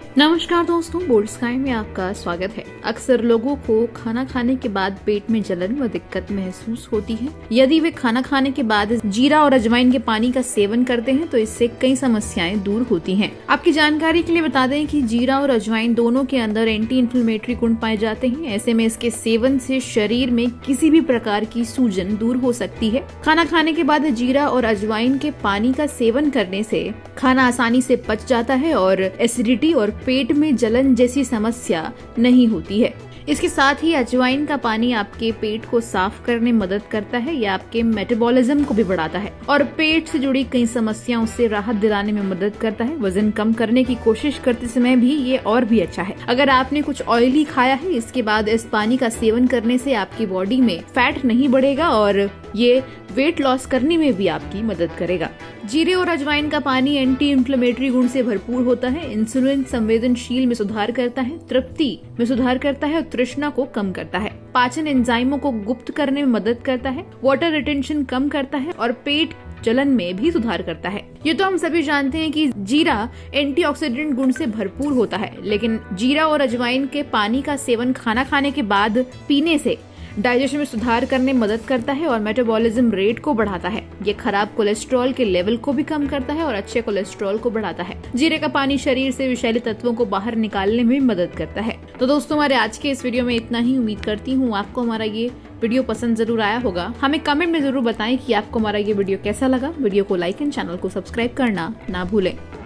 नमस्कार दोस्तों, bold sky में आपका स्वागत है। अक्सर लोगों को खाना खाने के बाद पेट में जलन व दिक्कत महसूस होती है। यदि वे खाना खाने के बाद जीरा और अजवाइन के पानी का सेवन करते हैं तो इससे कई समस्याएं दूर होती हैं। आपकी जानकारी के लिए बता दें कि जीरा और अजवाइन दोनों के अंदर एंटी इन्फ्लेमेटरी गुण पाए जाते हैं। ऐसे में इसके सेवन से शरीर में किसी भी प्रकार की सूजन दूर हो सकती है। खाना खाने के बाद जीरा और अजवाइन के पानी का सेवन करने से खाना आसानी से पच जाता है और एसिडिटी और पेट में जलन जैसी समस्या नहीं होती है। इसके साथ ही अजवाइन का पानी आपके पेट को साफ करने में मदद करता है। यह आपके मेटाबॉलिज्म को भी बढ़ाता है और पेट से जुड़ी कई समस्याओं से राहत दिलाने में मदद करता है। वजन कम करने की कोशिश करते समय भी ये और भी अच्छा है। अगर आपने कुछ ऑयली खाया है, इसके बाद इस पानी का सेवन करने से आपकी बॉडी में फैट नहीं बढ़ेगा और ये वेट लॉस करने में भी आपकी मदद करेगा। जीरे और अजवाइन का पानी एंटी इन्फ्लेमेटरी गुण से भरपूर होता है। इंसुलिन संवेदनशील में सुधार करता है, तृप्ति में सुधार करता है और तृष्णा को कम करता है। पाचन एंजाइमों को गुप्त करने में मदद करता है, वाटर रिटेंशन कम करता है और पेट जलन में भी सुधार करता है। ये तो हम सभी जानते हैं कि जीरा एंटीऑक्सीडेंट गुण से भरपूर होता है, लेकिन जीरा और अजवाइन के पानी का सेवन खाना खाने के बाद पीने से डाइजेशन में सुधार करने में मदद करता है और मेटाबॉलिज्म रेट को बढ़ाता है। ये खराब कोलेस्ट्रॉल के लेवल को भी कम करता है और अच्छे कोलेस्ट्रॉल को बढ़ाता है। जीरे का पानी शरीर से विषैले तत्वों को बाहर निकालने में भी मदद करता है। तो दोस्तों, हमारे आज के इस वीडियो में इतना ही। उम्मीद करती हूँ आपको हमारा ये वीडियो पसंद जरूर आया होगा। हमें कमेंट में जरूर बताएं कि आपको हमारा ये वीडियो कैसा लगा। वीडियो को लाइक एंड चैनल को सब्सक्राइब करना ना भूलें।